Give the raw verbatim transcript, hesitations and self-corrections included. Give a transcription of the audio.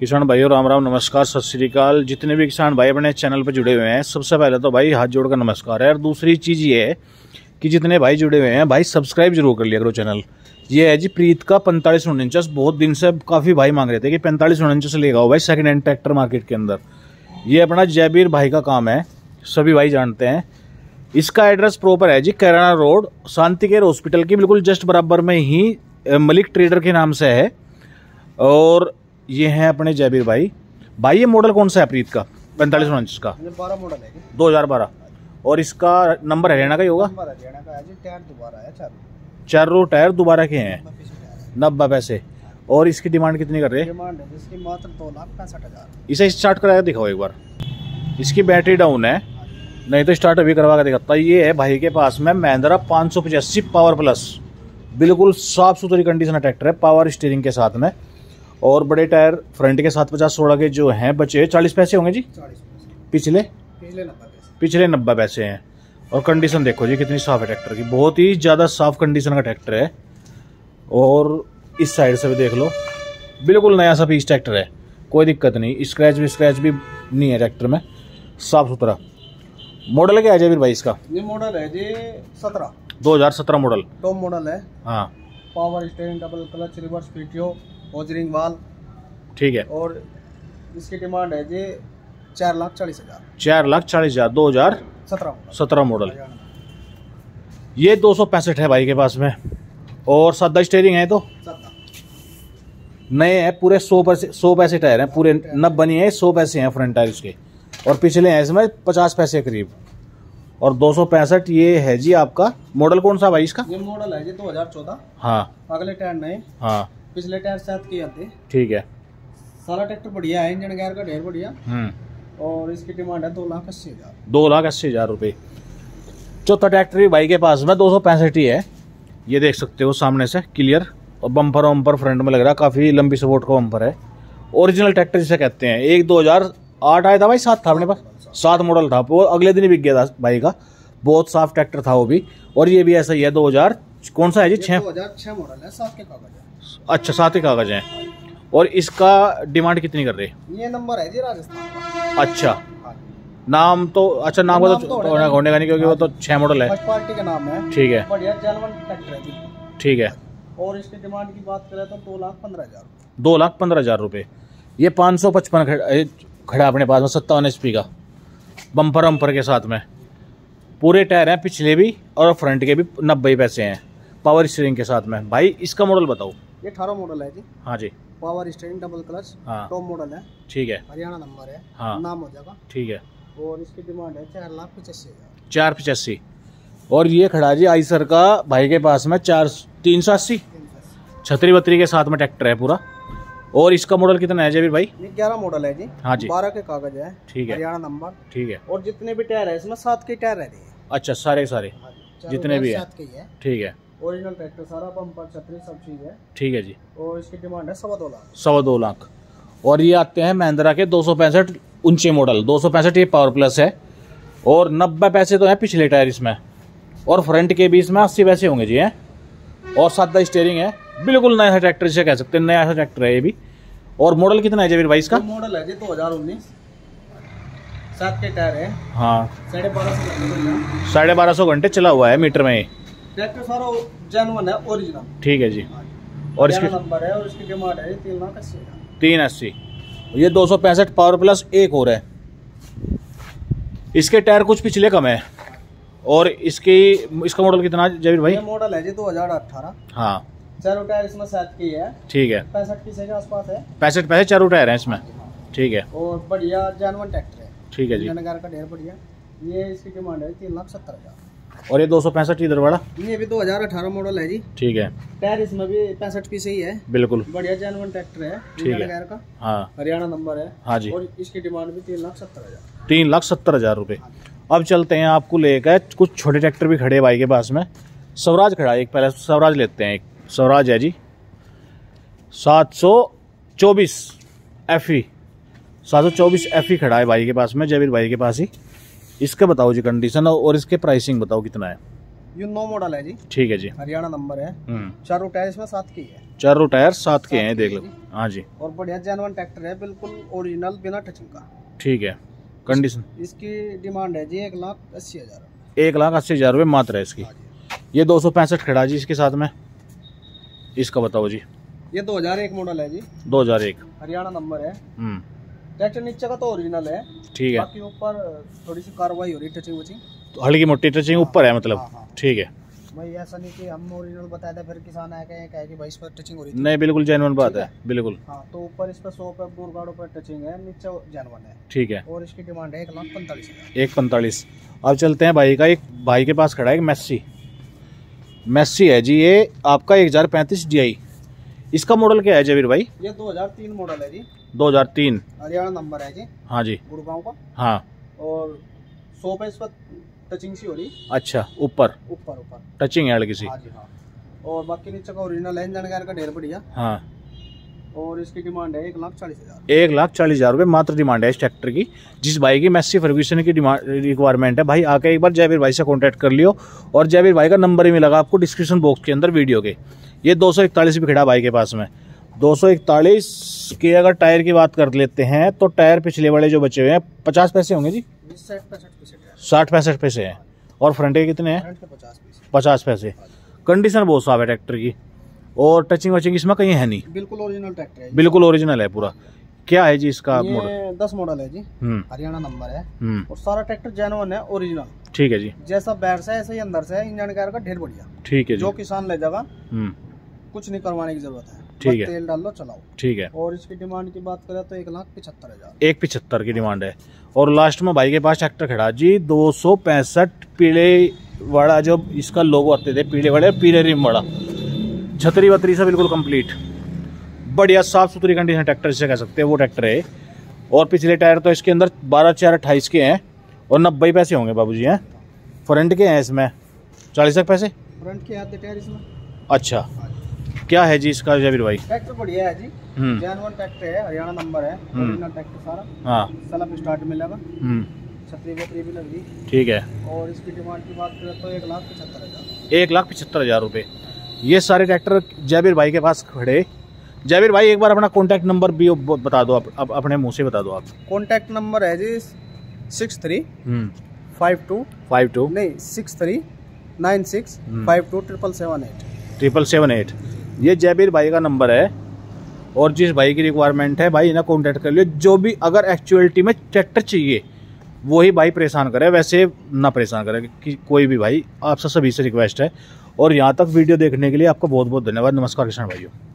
किसान भाइयों राम राम, नमस्कार, सत श्री अकाल। जितने भी किसान भाई अपने चैनल पर जुड़े हुए हैं, सबसे पहले तो भाई हाथ जोड़कर नमस्कार है। और दूसरी चीज़ ये है कि जितने भाई जुड़े हुए हैं भाई सब्सक्राइब जरूर कर लिया करो चैनल। ये है जी प्रीत का पैंतालीस उनचास। बहुत दिन से काफ़ी भाई मांग रहे थे कि पैंतालीस उनचास लेगा हो भाई सेकंड हैंड ट्रैक्टर मार्केट के अंदर। ये अपना जयबीर भाई का काम है, सभी भाई जानते हैं। इसका एड्रेस प्रॉपर है जी Kairana road, Shanti care hospital की बिल्कुल जस्ट बराबर में ही मलिक ट्रेडर के नाम से है। और ये है अपने जयबीर भाई। भाई ये मॉडल कौन सा है प्रीत का पैंतालीस उनचास का? बारह मॉडल है दो हजार बारह। और इसका नंबर हरियाणा का ही होगा। हरियाणा का है जी। टायर दोबारा है, चार चारों टायर दोबारा के हैं, नब्बे पैसे। और इसकी डिमांड कितनी कर रहे हैं? डिमांड है इसकी मात्र दो लाख पैंसठ हजार। इसे स्टार्ट करा के दिखाओ एक बार। इसकी बैटरी डाउन है, नहीं तो स्टार्ट अभी करवा के दिखाता। ये है भाई के पास में महिंद्रा पाँच सौ पचासी पावर प्लस, बिल्कुल साफ सुथरी कंडीशन ट्रैक्टर है, पावर स्टीयरिंग के साथ में। और बड़े टायर फ्रंट के साथ पचास सोलह के जो हैं बचे चालीस पैसे होंगे जी। पिछले पिछले नब्बे पैसे पिछले नब्बे पैसे हैं। और कंडीशन देखो जी कितनी साफ है ट्रैक्टर की, बहुत ही ज़्यादा साफ कंडीशन का ट्रैक्टर है। और इस साइड से भी देख लो, बिल्कुल नया सा पीस ट्रैक्टर है, कोई दिक्कत नहीं। स्क्रैच भी स्क्रैच भी नहीं है ट्रैक्टर में, साफ सुथरा। मॉडल क्या है जयबीर भाई इसका? ये मॉडल है जी सत्रह दो हजार सत्रह मॉडल। टॉप मॉडल है। हाँ, power steering, double clutch, reverse PTO, ओजरिंग वाल। ठीक है। और इसकी डिमांड है जी चार लाख चालीस हजार। चार लाख चालीस हजार दो हजार सत्रह सत्रह मॉडल। ये दो सौ पैंसठ है भाई के पास में। और सादा स्टीयरिंग है, तो नए हैं पूरे। सौ पैसे सौ पैसे टायर हैं पूरे, नब बनी है। सौ पैसे हैं फ्रंट टायर इसके, और पिछले हैं इसमें पचास पैसे करीब। और दो सौ पैंसठ ये है जी आपका। मॉडल कौन सा भाई इसका? ये मॉडल है जी दो हजार चौदह। हाँ, अगले टायर नए, हाँ, पिछले टायर सात की आते। ठीक है। सारा ट्रैक्टर बढ़िया है, इंजन गेयर का ढेर बढ़िया। हम्म और इसकी डिमांड है दो लाख अस्सी हजार। दो लाख अस्सी हजार रुपये। चौथा ट्रैक्टर भी भाई के पास में दो सौ पैंसठ ही है। ये देख सकते हो सामने से क्लियर। और बम्पर वम्पर फ्रंट में लग रहा है, काफ़ी लंबी सपोर्ट का बम्पर है। ओरिजिनल ट्रैक्टर जिसे कहते हैं। एक दो हजार आठ आया था भाई, सात था अपने पास, सात मॉडल था वो, अगले दिन ही बिक गया था भाई का। बहुत साफ ट्रैक्टर था वो भी। और ये भी ऐसा ही है, दो हजार कौन सा है जी? छः दो हजार छः मॉडल है, सात के कागज है। अच्छा, सात ही कागज हैं। और इसका डिमांड कितनी कर रहे हैं? ये नंबर है जी राजस्थान का। अच्छा, नाम तो अच्छा नाम का तो होने का नहीं, क्योंकि वो तो छह मॉडल है। फर्स्ट पार्टी का नाम है। ठीक है, बढ़िया जेन्युइन ट्रैक्टर है जी। ठीक है। और इसकी डिमांड की बात करें तो दो लाख पंद्रह हजार। दो लाख पंद्रह हजार रुपये। ये पाँच सौ पचपन खड़ा अपने पास में, सत्तावन एच पी का बम्पर वम्पर के साथ में। पूरे टायर हैं पिछले भी और फ्रंट के भी, नब्बे पैसे हैं, पावर स्टीयरिंग के साथ में। भाई इसका मॉडल बताओ। ये अठारह मॉडल है जी। हाँ जी। पावर स्टीयरिंग, डबल क्लच, हाँ, टॉप मॉडल है। ठीक है। हरियाणा नंबर है। हाँ, नाम हो जाएगा। ठीक है। और इसकी डिमांड है चार लाख पचासी हजार। चार पचासी। और ये खड़ा जी आइसर का भाई के पास में चार तीन सौ अस्सी छतरी बतरी के साथ में ट्रैक्टर है पूरा। और इसका मॉडल कितना है जयबीर भाई? ये ग्यारह मॉडल है जी। हाँ जी। बारह के कागज है। ठीक है। हरियाणा नंबर। ठीक है। और जितने भी टायर है इसमें सात के टायर रह रही है। अच्छा, सारे सारे जितने भी है, है। ठीक है। ओरिजिनल ट्रैक्टर, सारा बम्पर छतरी सब चीज है। ठीक है जी। और इसकी डिमांड है सवा दो लाख। सवा दो लाख। और ये आते हैं महिंद्रा के दो सौ पैंसठ ऊंचे मॉडल। दो सौ पैंसठ ये पावर प्लस है। और नब्बे पैसे तो हैं पिछले टायर इसमें, और फ्रंट के भी इसमें अस्सी पैसे होंगे जी हैं। और सादा स्टीयरिंग है, बिल्कुल नया ट्रैक्टर जिसे कह सकते हैं, नया सा ट्रैक्टर है ये भी। और मॉडल कितना है जयबीर भाई इसका? मॉडल है जी दो हजार उन्नीस, सात के टायर है। हाँ, साढ़े बारह सौ साढ़े बारह सौ घंटे चला हुआ है मीटर में। ट्रैक्टर सारा जेन्युइन है, ओरिजिनल। ठीक है जी। और इसकी नंबर है। और इसकी डिमांड है तीन लाख अस्सी हजार। तीन अस्सी। ये दो सौ पैंसठ पावर प्लस एक और है। इसके टायर कुछ पिछले कम है। और इसकी इसका मॉडल कितना है जयबीर भाई? ये मॉडल है जी दो हजार अठारह। हाँ, चारों टायर इसमें सात की है। ठीक है। पैंसठ पीछे के आसपास है। पैंसठ पैसे चारों टायर हैं इसमें। ठीक है। और बढ़िया जेन्युइन ट्रैक्टर है। ठीक है जी। इंजन गेयर का ढेर बढ़िया। ये इसकी डिमांड है तीन लाख सत्तर हजार। और ये दो सौ पैंसठ इधर वाला? ये भी दो हजार अठारह मॉडल है जी। ठीक है। टायर इसमें भी पैंसठ पीछे ही है, बिल्कुल बढ़िया जेन्युइन ट्रैक्टर है। ठीक है। गेयर का, हाँ, हरियाणा नंबर है। हाँ जी। और इसकी डिमांड भी तीन लाख सत्तर हजार। तीन लाख सत्तर हजार रुपये। अब चलते हैं, आपको लेकर कुछ छोटे ट्रैक्टर भी खड़े भाई के पास में। स्वराज खड़ा है एक, पहले स्वराज लेते हैं। एक स्वराज है जी सात सौ चौबीस एफ ई सात सौ चौबीस एफ ई खड़ा है भाई के पास में, जयबीर भाई के पास ही। इसका बताओ जी कंडीशन, और इसके प्राइसिंग बताओ कितना है? ये नौ मॉडल है जी। ठीक है जी। हरियाणा नंबर है। हम्म चारों टायर इसमें सात की है। चारों टायर सात के हैं, देख लो। हाँ जी। और बढ़िया जेन्युइन ट्रैक्टर है, बिल्कुल ओरिजिनल, बिना टचिंग का। ठीक है। कंडीशन इसकी डिमांड है जी एक लाख अस्सी हजार एक लाख अस्सी हजार रुपये मात्र है इसकी। ये दो सौ पैंसठ खड़ा जी इसके साथ में, इसका बताओ जी। ये दो हजार एक मॉडल है जी। दो हजार एक हरियाणा नंबर है। हम्म ट्रैक्टर नीचे का तो ओरिजिनल है। ठीक है। बाकी ऊपर थोड़ी सी कार्रवाई हो रही, टचिंग वचिंग तो हल्की मोटी टचिंग ऊपर है मतलब। हाँ, हाँ। ठीक है भाई ऐसा नहीं कि हम ओरिजिनल बताए थे फिर किसान आए कहे कहे कि भाई इस पर टचिंग हो रही थी। नहीं, बिल्कुल जेन्युइन बात है, बिल्कुल। हाँ, तो ऊपर इस पर सौ पे बोरगाड़ों पर टचिंग है, नीचे जेन्युइन है। ठीक है। और इसकी डिमांड है एक लाख पैंतालीस हजार एक पैंतालीस। अब चलते हैं भाई का, एक भाई के पास खड़ा है एक मैसी। मैसी है जी ये आपका एक हजार पैंतीस डी आई। इसका मॉडल क्या है जबीर भाई? ये दो हजार तीन मॉडल है जी। दो हजार तीन हरियाणा नंबर है जी। हाँ जी। गुड़गांव का। हाँ। और सौ पे इस पर टचिंग सी हो रही। अच्छा, ऊपर ऊपर ऊपर टचिंग है हल्की सी। हाँ जी हाँ। और बाकी नीचे का ओरिजिनल है, इंजन गायर का ढेर बढ़िया। हाँ। और इसकी डिमांड है एक लाख चालीस हजार एक लाख चालीस हजार रुपये मात्र डिमांड है इस ट्रैक्टर की। जिस भाई की मैसी फर्ग्यूसन की डिमांड रिक्वायरमेंट है, भाई आके एक बार जयवीर भाई से कांटेक्ट कर लियो। और जयवीर भाई का नंबर ही मिलेगा आपको डिस्क्रिप्शन बॉक्स के अंदर वीडियो के। ये दो सौ इकतालीस भी खड़ा भाई के पास में। दो सौ इकतालीस के अगर टायर की बात कर लेते हैं तो टायर पिछले वाले जो बचे हुए हैं पचास पैसे होंगे जी। साठ पैंसठ पैसे हैं। और फ्रंट के कितने हैं? पचास पैसे। कंडीशन बहुत साफ है ट्रैक्टर की। और टचिंग वचिंग इसमें कहीं है नहीं, बिल्कुल ओरिजिनल ट्रैक्टर है, बिल्कुल ओरिजिनल है पूरा। क्या है जी इसका मॉडल? ये दस मॉडल है जी। हम्म हरियाणा नंबर है। हम्म और सारा ट्रैक्टर जेन्युइन है, ओरिजिनल। ठीक है जी। जैसा बैठ से ऐसे ही अंदर से है, इंजन गायर का ढेर बढ़िया। ठीक है जी। जो किसान ले जाएगा हम्म कुछ नहीं करवाने की जरूरत है, ठीक है। तेल डाल लो चलाओ। ठीक है। और इसकी डिमांड की बात करें तो एक लाख पिछहत्तर हजार एक पिछहत्तर की डिमांड है। और लास्ट में भाई के पास ट्रैक्टर खड़ा जी दो सौ पैंसठ पीले वाला, जो इसका लोगो आते थे पीले वाले, पीले रिम वाला, छतरी वतरी से बिल्कुल कंप्लीट, बढ़िया साफ सुथरी कंडीशन ट्रैक्टर जिसे कह सकते हैं वो ट्रैक्टर है। और पिछले टायर तो इसके अंदर बारह चार अट्ठाईस के हैं और नब्बे पैसे होंगे बाबूजी हैं। फ्रंट के हैं इसमें चालीस तक पैसे। फ्रंट के आते टायर इसमें। अच्छा, क्या है जी इसका जबीर भाई? ट्रैक्टर बढ़िया है जी, हम्म जेन्युइन ट्रैक्टर है, हरियाणा नंबर है, ओरिजिनल ट्रैक्टर सारा। हाँ। सेल्फ स्टार्ट मिलेगा, हम्म छतरी वतरी भी लगी। ठीक है। और इसकी डिमांड की बात करें तो एक लाख पचहत्तर हजार एक लाख पचहत्तर हजार रुपये। ये सारे ट्रैक्टर जयवीर भाई के पास खड़े। जयवीर भाई एक बार अपना कॉन्टैक्ट नंबर भी बता दो, आप, आप अपने मुंह से बता दो आप। कॉन्टैक्ट नंबर है जी six three five two five two नहीं six three nine six five two triple seven eight triple seven eight ये जयवीर भाई का नंबर है। और जिस भाई की रिक्वायरमेंट है भाई इन्हें कॉन्टैक्ट कर लियो। जो भी अगर एक्चुअलिटी में ट्रैक्टर चाहिए वही भाई परेशान करे, वैसे ना परेशान करे कि कोई भी भाई। आपसे सभी से रिक्वेस्ट है। और यहाँ तक वीडियो देखने के लिए आपका बहुत बहुत धन्यवाद। नमस्कार किसान भाइयों।